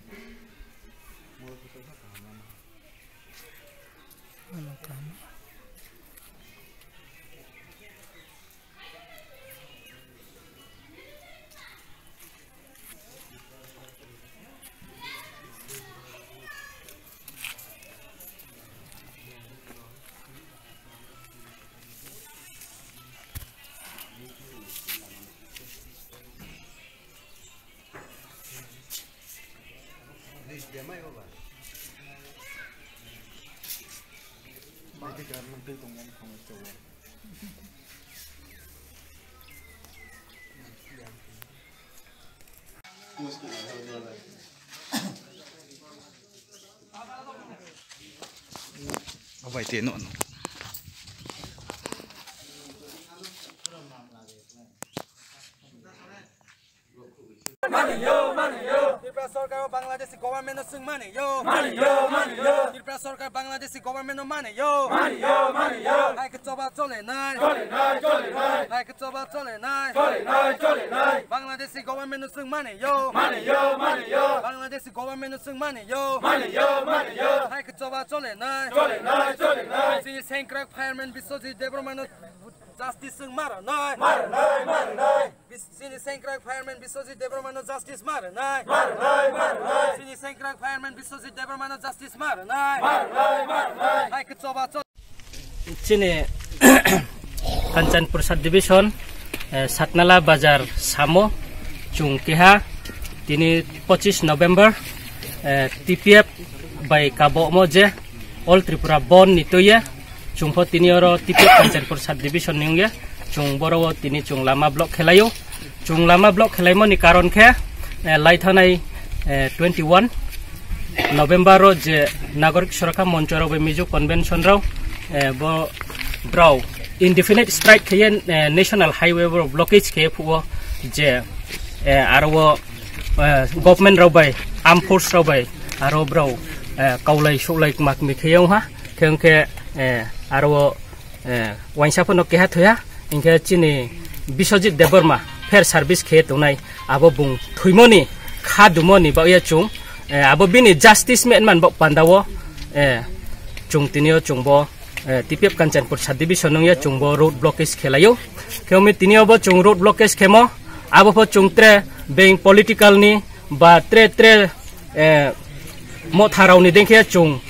Apa itu no? Money yo, money yo. TPF सरकार Bangladesh government no sing money yo. Money yo, money yo. TPF सरकार Bangladesh government no money yo. Money yo, money yo. Hai kecoba chole nai. Chole nai, chole nai. Hai kecoba chole nai. Chole nai, chole nai. Bangladesh government no sing money yo. Money yo, money yo. Bangladesh government no sing money yo. Money yo, money yo. Hai kecoba chole nai. Chole nai, chole nai. Sini sengkrak fireman Biswajit Debbarmani justice sing mara nai. Mara nai, mara nai. Sini sengkrak fireman Biswajit Debbarmani justice mara nai. Mara nai, mara nai. Sini sengkrak fireman Biswajit Debbarmani justice mara nai. Mara nai, mara nai. Hai kecoba chole. Sini Kanchanpur subdivision Satnala Bazar Samo Chungkeha Tini 25 November TPF by Kabo Moje All Tripura Bon Nitoya Chungpo Tini Oro TPF Kanchanpur subdivision Ningya Chung Borowo Tini Chung Lama Block Khelayo Chung Lama Block Khelaimo ni karon khe Laithanai 21 November ro je Nagorik Soraka Monchoro Mizu Convention raw bo draw indefinite strike kaya national highway blockage kaya po je araw government raw bay armed force raw bay araw bro kaulay sulay mak mikhayaw ha kaya ke araw wansa po no kaya thoya inka chini Biswajit Debbarmani fair service kaya tunay abo bung thuimoni khadumoni ba ya chung abo bini justice man ba pandawo chung tinio chung bo TPF Kanchanpur subdivision nungya chungbo road blockage khelayo kyomi tinio bo chung road blockage khemo abo po chung tre being political ni ba tre motha raw ni denkhe chung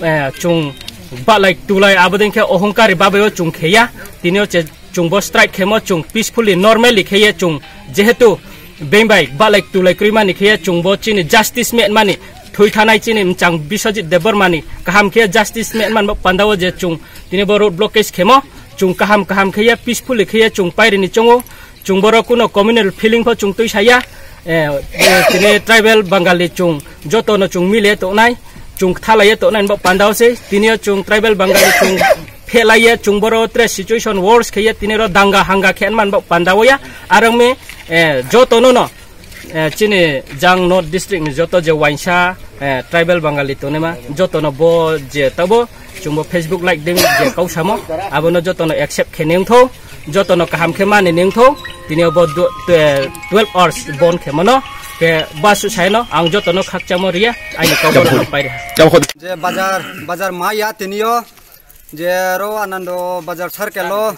ba like tulai abo denkhe ohongkari babayo chung kheya tinio che chungbo strike khemo chung peacefully normally kheya chung jehetu being by ba like tulai krima ni kheya chungbo chini justice man Thui thanai chini mchang Biswajit Debbarmani kaham khe justice man pandawo je chung tini bo road blockage khemo chung kaham kheya peacefully kheya chung pairi ni chungo chung boro kuno communal feeling pho chung tui saya tini tribal Bengali chung joto no chung mile to nai chung thalai to nai bo pandawo se tini chung tribal Bengali chung phelai chung boro tre situation wars kheya tini ro danga hanga khen man bo pandawo ya arang me joto no chini jang north district ni joto je wainsa tribal Bengali to nema joto no bo je tabo chungbo Facebook like ding je kausamo abono joto no accept kheneng tho joto no kaham khema ni neng tho tini bo 12 hours bon khemono ke basu saino ang joto no khakchamo ria ai kaubor no paire je bazar maya tinio je ro anando bazar circle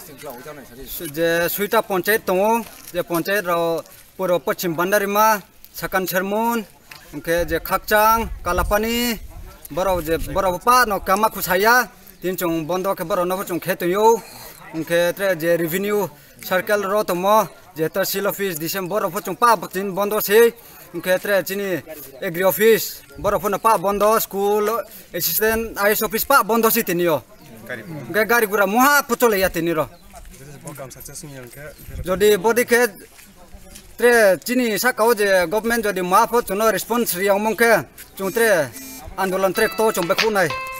je suita panchayat tongo je panchayat ro puro Pachim Bandarima Sakan Sermon ke je Khakchang Kalapani boro je boro pa no kama khusaya tin chung bondo ke boro no chung kheto yo ke tre je revenue circle ro tomo je tahsil office December ro chung pa tin bondo se ke tre chini agri office boro phone pa bondo school assistant IS office pa bondo si tinio gari gura moha puchole ya tiniro jodi body ke tre chini sakau je government jodi maaf tuno response riang mongke chung tre andolan trek to chung bekhunai